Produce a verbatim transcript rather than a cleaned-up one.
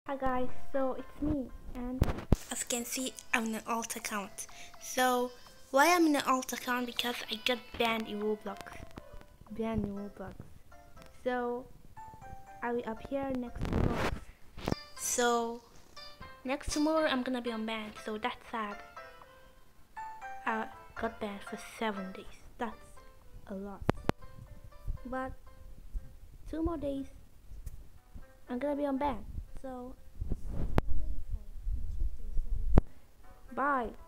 Hi guys, so it's me, and as you can see, I'm in an alt account. So why I'm in an alt account? Because I got banned in Roblox. Banned in Roblox. So I'll be up here next tomorrow. So next tomorrow I'm gonna be unbanned. So that's sad. I got banned for seven days. That's a lot. But two more days, I'm gonna be unbanned. So I'm waiting for it. It's Tuesday, so bye.